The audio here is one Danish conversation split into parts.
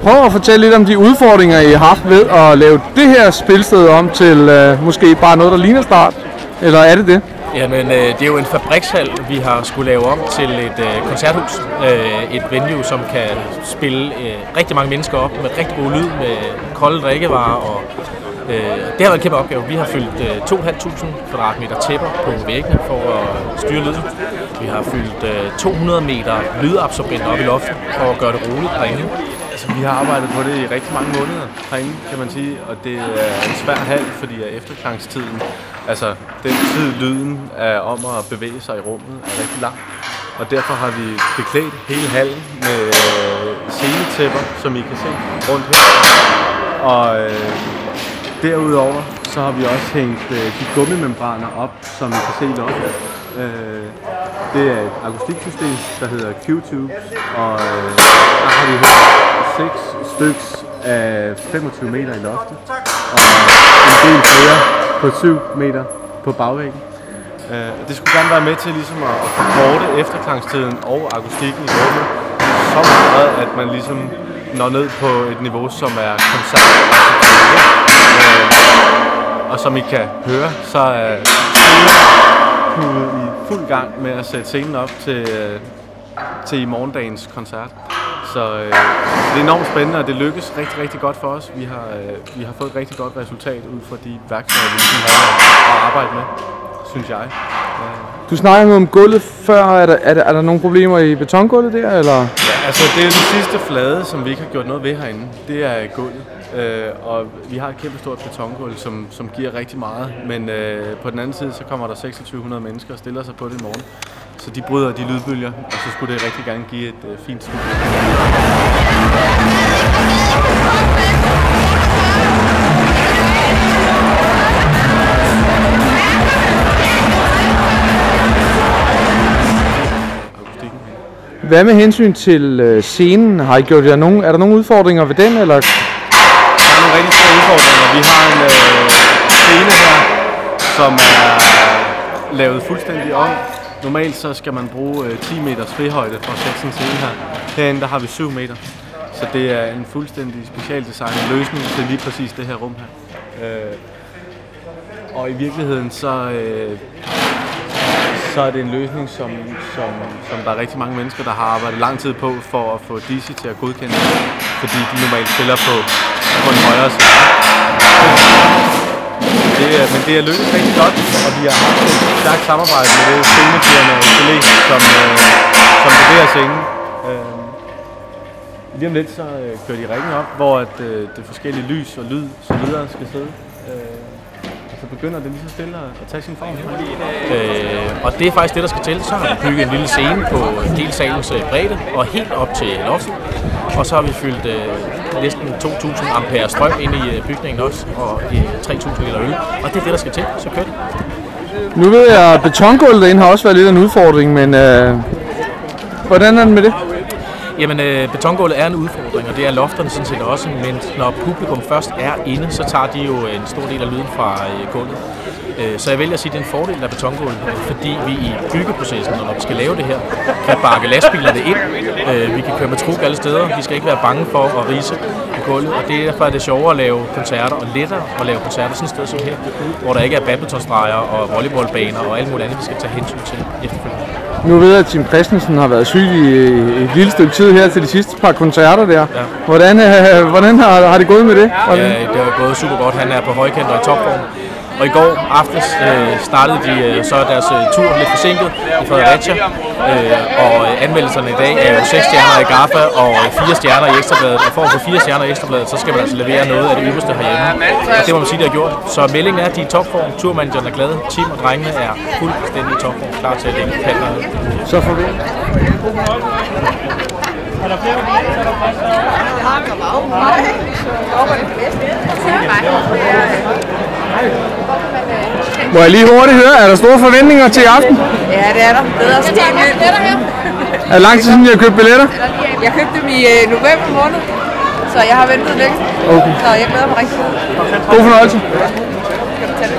prøv at fortælle lidt om de udfordringer, I har haft ved at lave det her spilsted om til måske bare noget, der ligner Start. Eller er det det? Jamen, det er jo en fabrikshal, vi har skulle lave om til et koncerthus. Et venue, som kan spille rigtig mange mennesker op med rigtig god lyd, med kolde drikkevarer. Og det har været en kæmpe opgave. Vi har fyldt 2.500 kvadratmeter tæpper på væggene for at styre lyden. Vi har fyldt 200 meter lydabsorbenter op i loftet for at gøre det roligt herinde. Altså, vi har arbejdet på det i rigtig mange måneder herinde, kan man sige, og det er en svær hal, fordi efterklangstiden, altså den tid lyden er om at bevæge sig i rummet, er rigtig lang. Og derfor har vi beklædt hele hallen med scenetæpper, som I kan se rundt her. Og derudover så har vi også hængt de gummimembraner op, som I kan se i loftet. Det er et akustiksystem, der hedder Q-Tubes, og der har vi hængt 6 styks af 25 meter i loftet, og en del flere på 7 meter på bagvæggen. Det skulle gerne være med til ligesom at forkorte efterklangstiden og akustikken i rummet, så meget, at man ligesom når ned på et niveau, som er koncert. Og som I kan høre, så er scenen i fuld gang med at sætte scenen op til i morgendagens koncert. Så det er enormt spændende, og det lykkes rigtig, rigtig godt for os. Vi har fået et rigtig godt resultat ud fra de værktøjer, vi har at arbejde med, synes jeg. Du snakkede om gulvet før. Er der nogle problemer i betongulvet der, eller? Ja, altså det er den sidste flade, som vi ikke har gjort noget ved herinde. Det er gulvet. Og vi har et kæmpe stort betongulv, som giver rigtig meget. Men på den anden side, så kommer der 2600 mennesker og stiller sig på det i morgen. Så de bryder de lydbølger, og så skulle det rigtig gerne give et fint studie. Hvad med hensyn til scenen? Har I gjort er der nogle udfordringer ved den, eller? Der er nogle rigtig store udfordringer. Vi har en scene her, som er lavet fuldstændig om. Normalt så skal man bruge 10 meters frihøjde for at sætte sådan en scene her. Herinde der har vi 7 meter. Så det er en fuldstændig specialdesignet løsning til lige præcis det her rum her. Og i virkeligheden så er det en løsning, som der er rigtig mange mennesker, der har arbejdet lang tid på for at få DC til at godkende, fordi de normalt spiller på en højere side. Men det er lykkedes rigtig godt, og vi har haft et stærkt samarbejde med det scenefirma Gelé, som leverer scenen. Lige om lidt så kører de ringen op, hvor det forskellige lys og lyd så videre skal sidde. Så begynder det lige så stille at tage sin form. Og det er faktisk det, der skal til. Så har vi bygget en lille scene på hele salens bredde og helt op til loftet. Og så har vi fyldt næsten 2000 ampere strøm ind i bygningen også, og 3000 liter øl. Og det er det, der skal til. Så kører det. Nu ved jeg, at betongulvet derinde har også været lidt af en udfordring, men hvordan er det med det? Jamen, betongulvet er en udfordring, og det er lofterne sådan set også, men når publikum først er inde, så tager de jo en stor del af lyden fra gulvet. Så jeg vælger at sige, at det er en fordel af betongulvet, fordi vi i byggeprocessen, når vi skal lave det her, kan bakke lastbilerne ind. Vi kan køre med truk alle steder, vi skal ikke være bange for at rise på gulvet, og derfor er det sjovere at lave koncerter og lettere at lave koncerter sådan et sted som her, hvor der ikke er badmintonstreger og volleyballbaner og alt muligt andet, vi skal tage hensyn til efterfølgende. Nu ved jeg, at Tim Christensen har været syg i et lille stykke tid her til de sidste par koncerter der. Ja. Hvordan har det gået med det? Ja, det har gået super godt. Han er på højkant og i topform. Og i går aftes startede de så deres tur lidt forsinket i Fredericia. Og anmeldelserne i dag er jo 6 stjerner i GAFFA og 4 stjerner i Ekstrabladet. Og for at få 4 stjerner i Ekstrabladet, så skal man altså levere noget af det ypperste herhjemme. Og det må man sige, det har gjort. Så meldingen er, at de er i topform. Turmanageren er glad. Tim og drengene er fuldstændig i topform. Klar til at lægge kalderne. Så får vi. Må jeg lige hurtigt høre, er der store forventninger til i aften? Ja, det er der. Bedre stil. Er det lang tid siden, I har købt billetter? Jeg købte dem i november måned, så jeg har ventet længe. Okay. Så jeg glæder mig rigtig meget. God fornøjelse.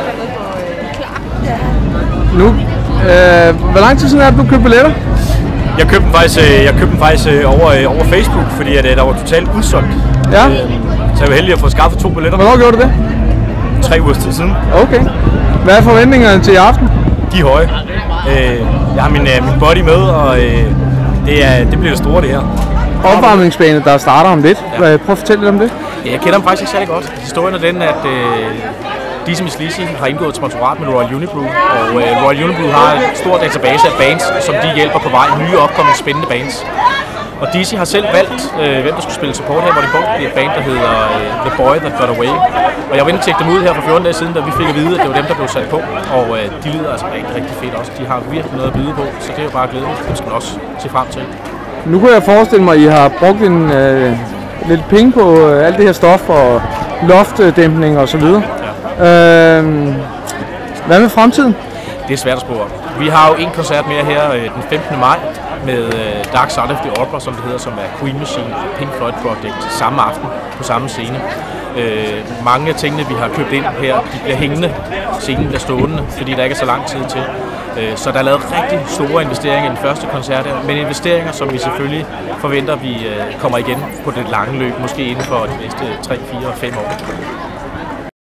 Nu, hvor lang tid siden er det, du købte billetter? Jeg købte den faktisk over Facebook, fordi at, der var totalt udsolgt. Ja. Så jeg var heldig at få skaffet 2 billetter. Hvornår gjorde du det? 3 ugers tid siden. Okay. Hvad er forventningerne til i aften? De er høje. Jeg har min buddy med, og det bliver det store, det her. Opvarmningsbane, der starter om lidt. Ja. Prøv at fortælle lidt om det. Ja, jeg kender dem faktisk ikke særlig godt. Historien er den, at Dizzy Mizz Lizzy har indgået et sponsorat med Royal Unibrew, og Royal Unibrew har en stor database af bands, som de hjælper på vej, nye opkommende spændende bands. Og Dizzy har selv valgt, hvem der skulle spille support her, hvor de brugte et band, der hedder The Boy That Got Away. Og jeg var inde og tjekke dem ud her for 14 dage siden, da vi fik at vide, at det var dem, der blev sat på. Og de lyder altså rigtig, rigtig fedt også. De har virkelig noget at byde på, så det er jo bare glædeligt. Det skal man også se frem til. Nu kan jeg forestille mig, at I har brugt lidt penge på alt det her stof og loftdæmpning og så videre. Ja. Hvad med fremtiden? Det er svært at spore. Vi har jo en koncert mere her den 15. maj med Dark Side of the Opera, som det hedder, som er Queen Machine Pink Floyd Project samme aften på samme scene. Mange af tingene, vi har købt ind her, de bliver hængende, scenen bliver stående, fordi der ikke er så lang tid til. Så der er lavet rigtig store investeringer i den første koncert her, men investeringer, som vi selvfølgelig forventer, vi kommer igen på det lange løb, måske inden for de næste 3, 4 og 5 år.